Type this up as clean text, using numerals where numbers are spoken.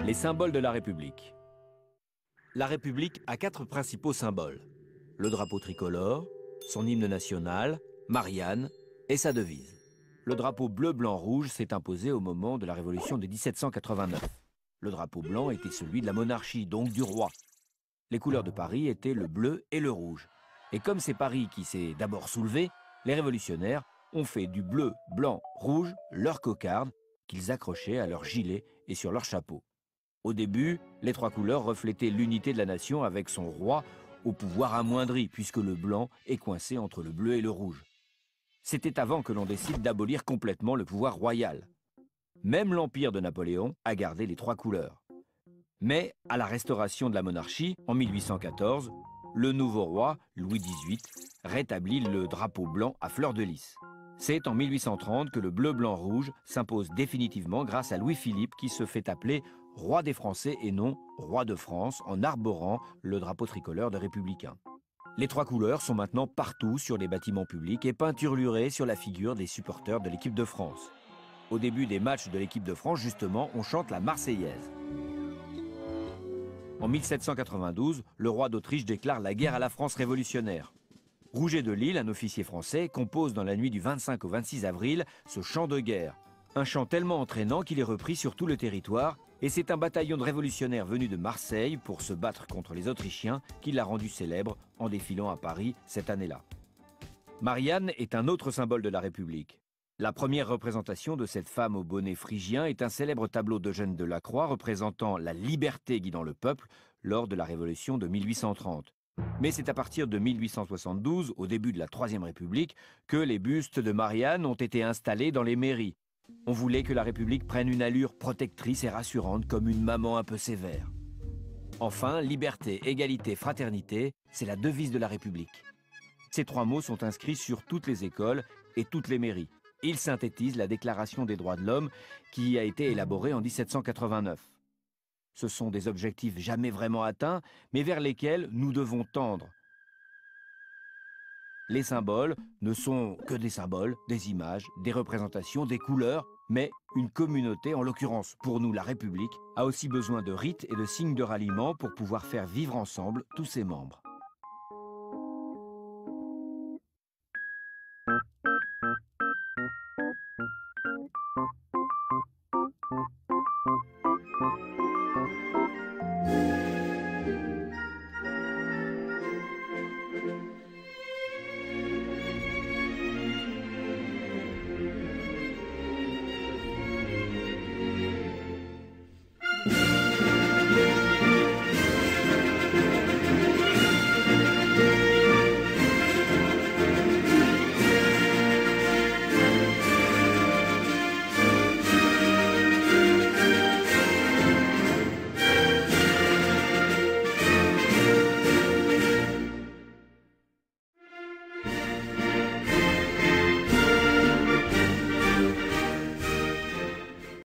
Les symboles de la République. La République a 4 principaux symboles. Le drapeau tricolore, son hymne national, Marianne et sa devise. Le drapeau bleu-blanc-rouge s'est imposé au moment de la Révolution de 1789. Le drapeau blanc était celui de la monarchie, donc du roi. Les couleurs de Paris étaient le bleu et le rouge. Et comme c'est Paris qui s'est d'abord soulevé, les révolutionnaires ont fait du bleu, blanc, rouge leur cocarde qu'ils accrochaient à leur gilet et sur leur chapeau. Au début, les 3 couleurs reflétaient l'unité de la nation avec son roi au pouvoir amoindri, puisque le blanc est coincé entre le bleu et le rouge. C'était avant que l'on décide d'abolir complètement le pouvoir royal. Même l'empire de Napoléon a gardé les 3 couleurs. Mais à la restauration de la monarchie, en 1814, le nouveau roi, Louis XVIII, rétablit le drapeau blanc à fleur de lys. C'est en 1830 que le bleu-blanc-rouge s'impose définitivement grâce à Louis-Philippe qui se fait appeler roi des Français et non roi de France en arborant le drapeau tricolore des Républicains. Les 3 couleurs sont maintenant partout sur les bâtiments publics et peinturlurées sur la figure des supporters de l'équipe de France. Au début des matchs de l'équipe de France, justement, on chante la Marseillaise. En 1792, le roi d'Autriche déclare la guerre à la France révolutionnaire. Rouget de Lille, un officier français, compose dans la nuit du 25 au 26 avril ce chant de guerre. Un chant tellement entraînant qu'il est repris sur tout le territoire, et c'est un bataillon de révolutionnaires venu de Marseille pour se battre contre les Autrichiens qui l'a rendu célèbre en défilant à Paris cette année-là. Marianne est un autre symbole de la République. La première représentation de cette femme au bonnet phrygien est un célèbre tableau d'Eugène Delacroix représentant la liberté guidant le peuple lors de la Révolution de 1830. Mais c'est à partir de 1872, au début de la Troisième République, que les bustes de Marianne ont été installés dans les mairies. On voulait que la République prenne une allure protectrice et rassurante comme une maman un peu sévère. Enfin, liberté, égalité, fraternité, c'est la devise de la République. Ces 3 mots sont inscrits sur toutes les écoles et toutes les mairies. Ils synthétisent la Déclaration des droits de l'homme qui a été élaborée en 1789. Ce sont des objectifs jamais vraiment atteints, mais vers lesquels nous devons tendre. Les symboles ne sont que des symboles, des images, des représentations, des couleurs, mais une communauté, en l'occurrence pour nous la République, a aussi besoin de rites et de signes de ralliement pour pouvoir faire vivre ensemble tous ses membres.